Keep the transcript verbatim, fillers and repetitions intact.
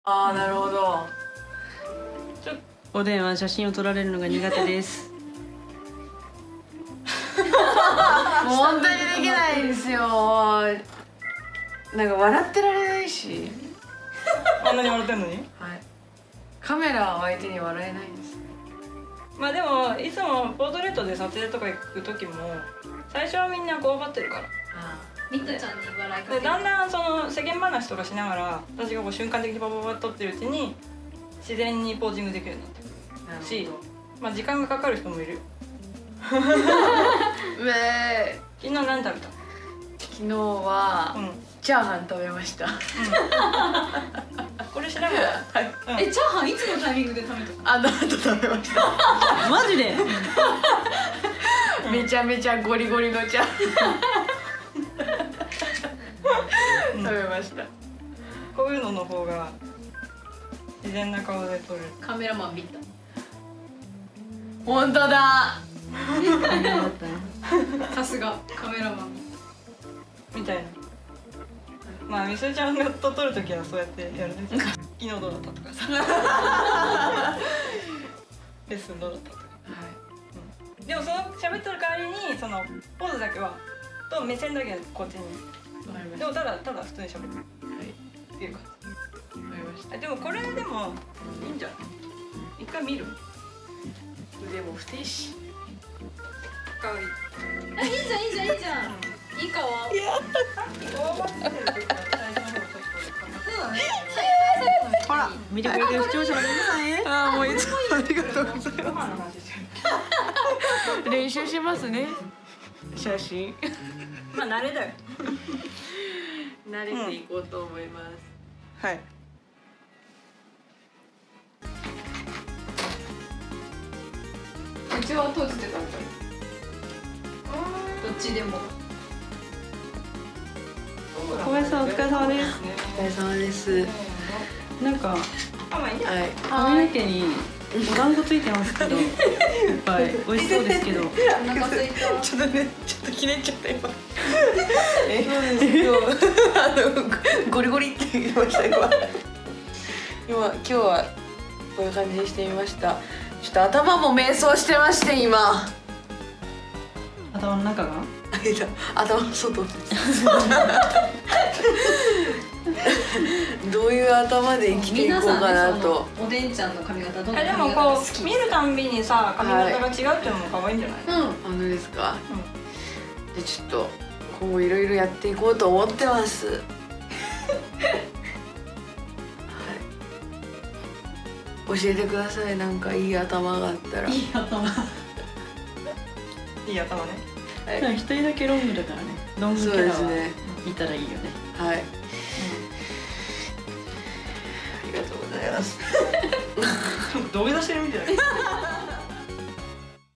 ああ、なるほど。 おでんは写真を撮られるのが苦手です。 もう本当にできないんですよ。なんか笑ってられないし。 あんなに笑ってんのに。 はい。カメラを相手に笑えないんです。 まあでもいつもポートレートで撮影とか行く時も最初はみんな怖がってるから。 ミットちゃんに笑いかける。 でだんだんその世間話とかしながら私がこう瞬間的にパパパッと撮ってるうちに自然にポージングできるようになってくるし、まあ時間がかかる人もいるよ。 え昨日何食べた？ 昨日は、うん、チャーハン食べました。うん、 これしながら、 はいうん、え、チャーハンいつのタイミングで食べた？ あの後食べました。 マジで？ めちゃめちゃゴリゴリのチャーハン食べました。 こういうのの方が自然な顔で撮る。 カメラマン見た。 本当だ。 さすがカメラマンみたいな。まあみすちゃんがと撮るときはそうやってやるね。昨日どうだったとかさ。レッスンどうだったとか。はい。うん、でもその喋ってる代わりにそのポーズだけはと目線だけはこっちに。でもただただ普通に喋る。はい。っていう感じ。わかりました。でもこれでもいいんじゃない？一回見る。 腕も不定し。 かわいい。 あ、いいじゃんいいじゃんいいじゃん。いいかわ。いや。 ほら、見てくれてる視聴者の皆さんへ。 ああ、もういつもありがとうございます。練習しますね。写真。 まあ慣れだよ。 慣れていこうと思います。 はい。 うちは閉じてたんだ。どっちでも。 小林さんお疲れ様です。 お疲れ様です。 なんか、はい、 髪の毛にお団子ついてますけど、いっぱい美味しそうですけど。 お腹空いた。 ちょっとね、ちょっと気に入っちゃった今。え、そうですよ。あのゴリゴリって言いました今。今今日はこういう感じにしてみました。ちょっと頭も瞑想してまして今。 頭の中が？ 頭の外です。どういう頭で生きていこうかなと。 おでんちゃんの髪型どんな髪型が好き？でもこう見るたんびにさ髪型が違うっていうのも可愛いんじゃない？ うん、本当ですか。でちょっとこういろいろやっていこうと思ってます。教えてください、なんかいい頭があったら。 いい頭。 いい頭ね。 はい。一人だけロングだからね。ロングキャラはいたらいいよね。 はい。ありがとうございます。 土下座してるみたいな。